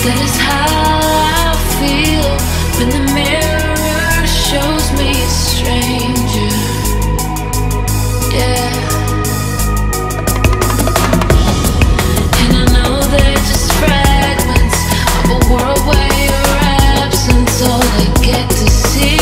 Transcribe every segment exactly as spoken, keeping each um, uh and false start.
That is how I feel when the mirror shows me a stranger. Yeah. And I know they're just fragments of a world where your absence all I get to see.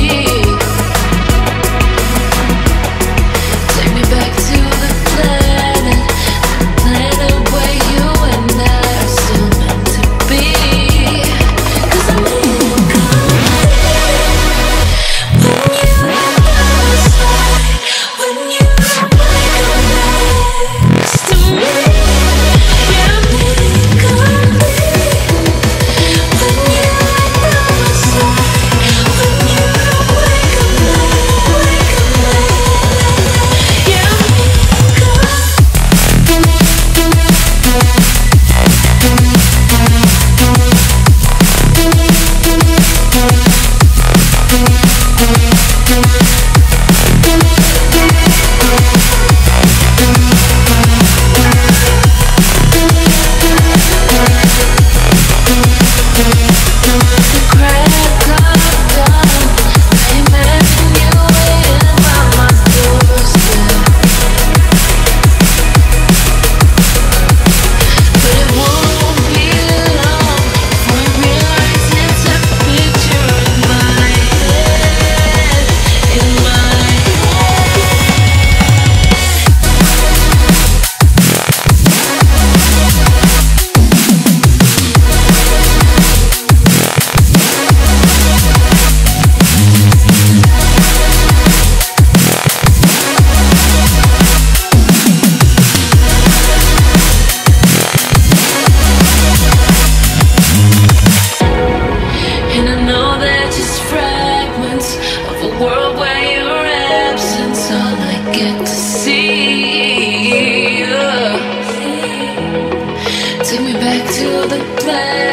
Take me back to the planet, the planet where you and I are still meant to be. 'Cause I need company when you are by my side, when you wake up next to me. Yeah, I need company when you are by my side, when you wake up late, wake up late. Yeah, I need company. The crack of dawn, I imagine you waiting by my doorstep. But it won't be long before I realize it's a picture in my head, in my And I know they're just fragments of a world where your absence all I get to see. Yeah. Take me back to the place.